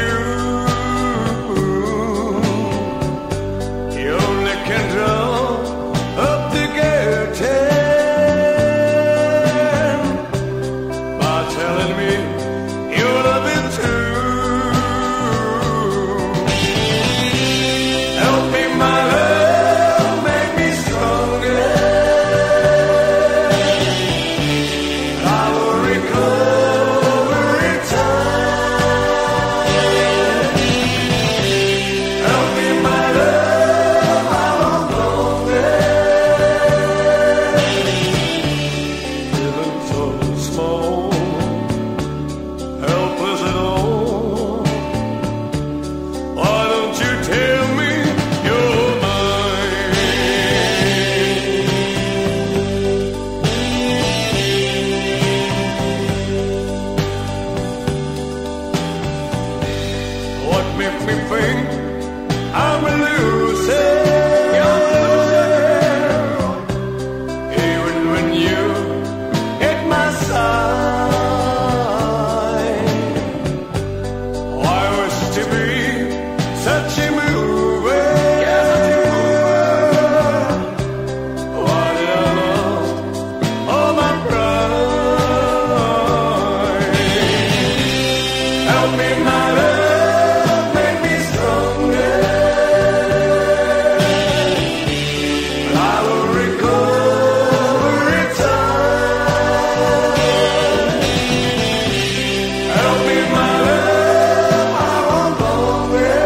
You only can draw up the curtain by telling me you love it too. Help me, my love, make me stronger. I will recover in time. Help me, my love, I want longer. Feeling so small, helpless at all. Why don't you tell me you're mine? What makes me think I'm a loser? Even when you at my side, I was to be such a mover. Why did I lose all my pride? Help me, my love, make me stronger. I will recover in time. Help me, my love, I want longer.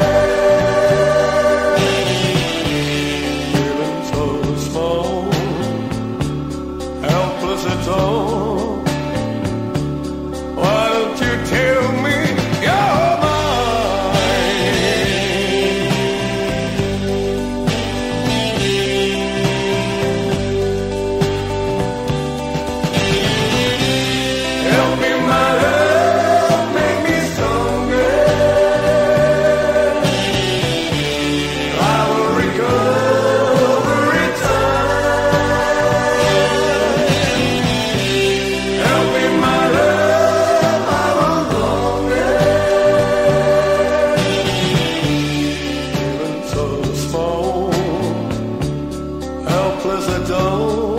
Feeling so small, helpless at all. Why don't you tell me you're mine? Help me, my love, make me stronger. I will recover in time. Help me, my love, I want longer. Feeling so small, helpless at all.